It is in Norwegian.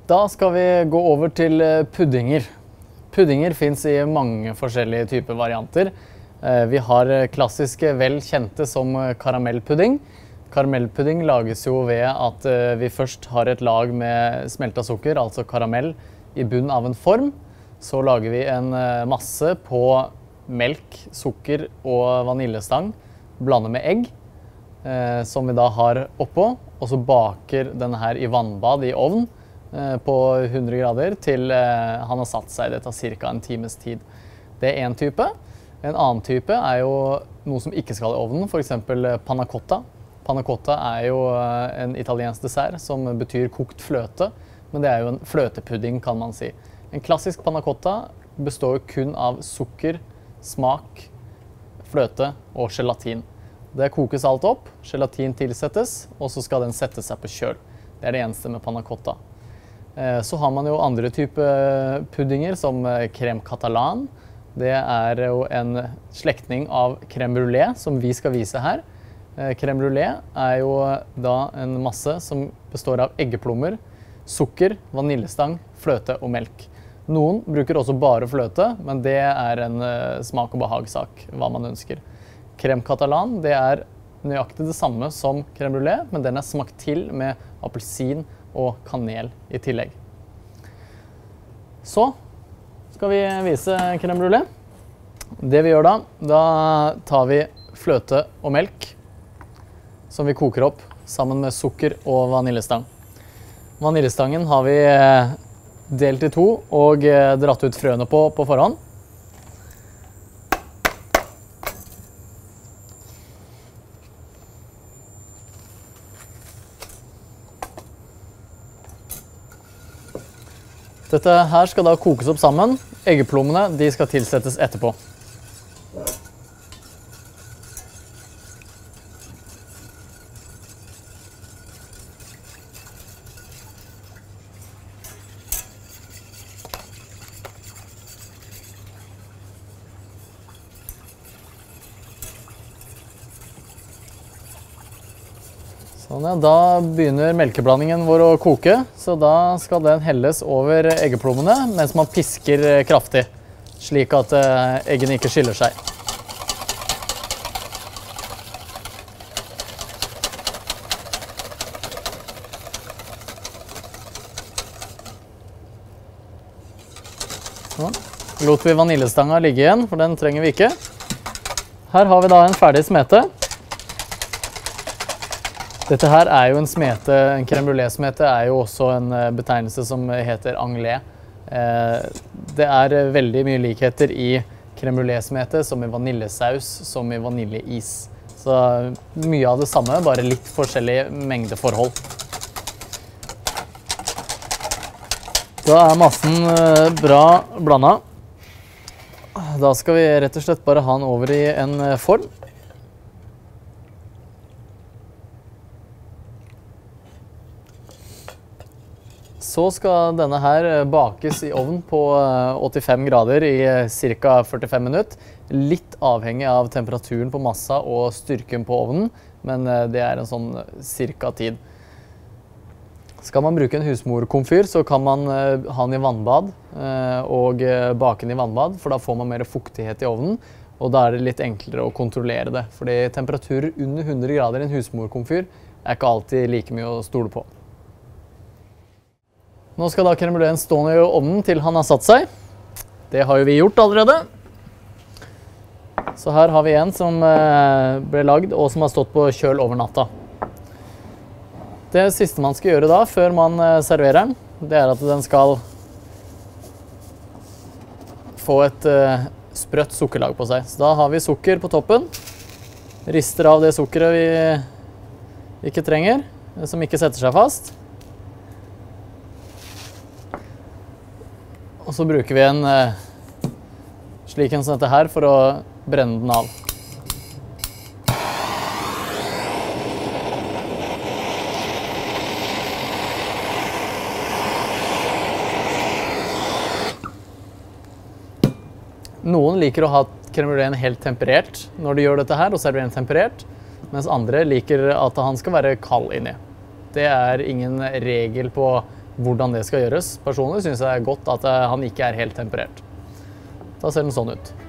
Da skal vi gå over til puddinger. Puddinger finnes i mange forskjellige typer varianter. Vi har klassiske, vel kjente som karamellpudding. Karamellpudding lages jo ved at vi først har et lag med smelta sukker, altså karamell, i bunn av en form. Så lager vi en masse på melk, sukker og vaniljestang, blander med egg, som vi da har oppå, og så baker denne her i vannbad i ovn, på 100 grader til han har satt seg. Det tar cirka en times tid. Det er en type. En annen type er jo noe som ikke skal i ovnen, for eksempel panna cotta. Panna cotta er jo en italiensk dessert som betyr kokt fløte, men det er jo en fløtepudding, kan man si. En klassisk panna cotta består kun av sukker, smak, fløte og gelatin. Det kokes alt opp, gelatin tilsettes, og så skal den sette seg på kjøl. Det er det eneste med panna cotta. Så har man jo andre typer puddinger, som crème catalan. Det er jo en slektning av crème brûlée, som vi skal vise her. Crème brûlée er jo da en masse som består av eggeplommer, sukker, vaniljestang, fløte og melk. Noen bruker også bare fløte, men det er en smak- og behagsak, hva man ønsker. Crème catalan, det er nøyaktig det samme som crème brûlée, men den er smakt til med appelsin og kanel i tillegg. Så skal vi vise crème brûlée. Det vi gjør da tar vi fløte og melk, som vi koker opp sammen med sukker og vaniljestang. Vaniljestangen har vi delt i to og dratt ut frøene på forhånd. Dette her skal da kokes opp sammen. Eggeplommene, de skal tilsettes etterpå. Sånn, ja, da begynner melkeblandingen vår å koke, så da skal den helles over eggeplommene mens man pisker kraftig, slik at eggene ikke skiller seg. Sånn. Lot vi vaniljestanga ligge igjen, for den trenger vi ikke. Her har vi da en ferdig smete. Dette her er jo en smete, en crème brûlée-smete er jo også en betegnelse som heter anglais. Det er veldig mye likheter i crème brûlée-smete som i vaniljesaus, som i vaniljeis. Så mye av det samme, bare litt forskjellige mengdeforhold. Da er massen bra blandet. Da skal vi rett og slett bare ha den over i en form. Så skal denne her bakes i ovn på 85 grader i ca. 45 minutter. Litt avhengig av temperaturen på massa og styrken på ovnen, men det er en sånn cirka tid. Skal man bruke en husmorkomfyr, så kan man ha den i vannbad og bake den i vannbad, for da får man mer fuktighet i ovnen, og da er det litt enklere å kontrollere det. Fordi temperaturer under 100 grader i en husmorkomfyr er ikke alltid like mye å stole på. Nå skal da crème brûléen stå i ovnen til han har satt seg. Det har jo vi gjort allerede. Så her har vi en som ble lagd og som har stått på kjøl over natta. Det siste man skal gjøre da, før man serverer den, det er at den skal få et sprøtt sukkerlag på seg. Så da har vi sukker på toppen. Rister av det sukkeret vi ikke trenger, som ikke setter seg fast. Og så bruker vi en slik en som dette her for å brenne den av. Noen liker å ha crème brûléen helt temperert når de gjør dette her, og serverer den temperert, mens andre liker at han skal være kald inni. Det er ingen regel på hvordan det skal gjøres. Personlig synes jeg det er godt at han ikke er helt temperert. Da ser den sånn ut.